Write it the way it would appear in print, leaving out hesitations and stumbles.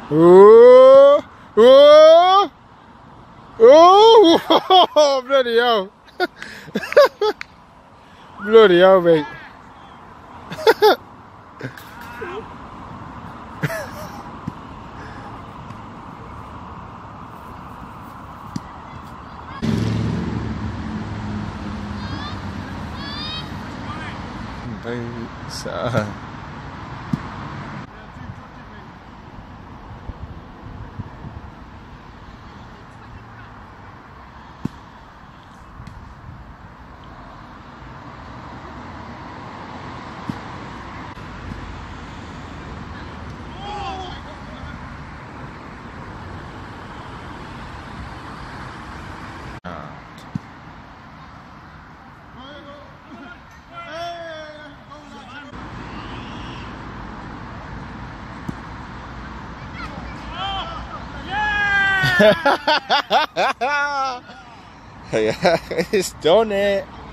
Ooh, ooh, ooh, bloody hell. Bloody hell, mate. Thanks. Yeah, he's done it.